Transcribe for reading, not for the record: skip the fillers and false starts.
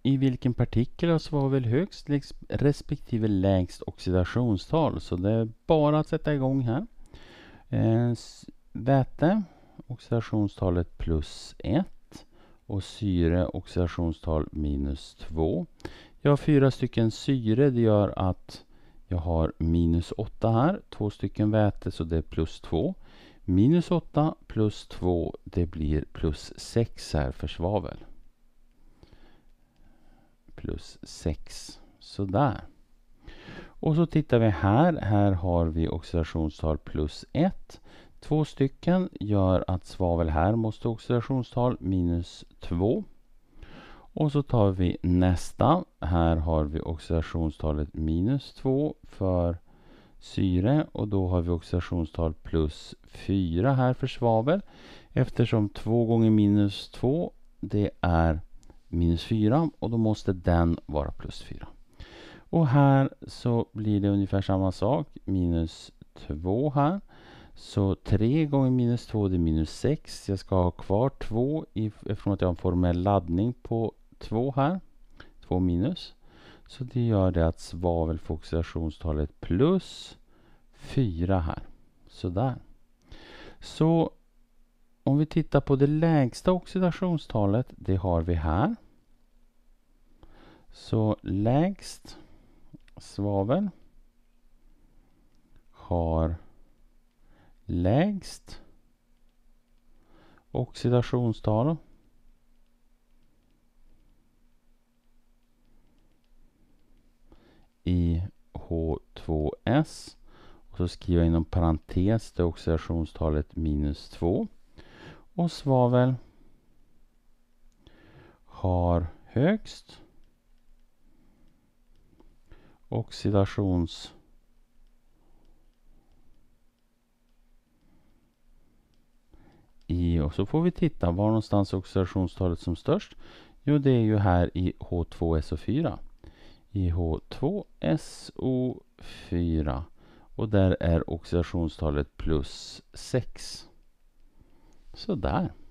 i vilken partikel har svavel högst respektive lägst oxidationstal. Så det är bara att sätta igång här. Väte, oxidationstalet +1 och syre, oxidationstal -2. Jag har 4 stycken syre, det gör att jag har -8 här. 2 stycken väte, så det är +2. -8 + 2, det blir +6 här för svavel. +6. Sådär. Och så tittar vi här. Här har vi oxidationstal +1. 2 stycken gör att svavel här måste oxidationstal -2. Och så tar vi nästa. Här har vi oxidationstalet -2 för syre. Och då har vi oxidationstal +4 här för svavel. Eftersom 2 gånger -2 det är -4. Och då måste den vara +4. Och här så blir det ungefär samma sak. -2 här. Så 3 gånger -2 det är -6. Jag ska ha kvar 2 eftersom att jag har en formell laddning på 2 här. 2 minus. Så det gör det att svavel får oxidationstalet +4 här. Sådär. Så om vi tittar på det lägsta oxidationstalet, det har vi här. Så lägst svavel har lägst oxidationstal i H2S. Och så skriver jag inom parentes det oxidationstalet -2. Och svavel har högst oxidations och så får vi titta var någonstans oxidationstalet som störst. Jo, det är ju här i H2SO4. I H2SO4. Och där är oxidationstalet +6. Så där.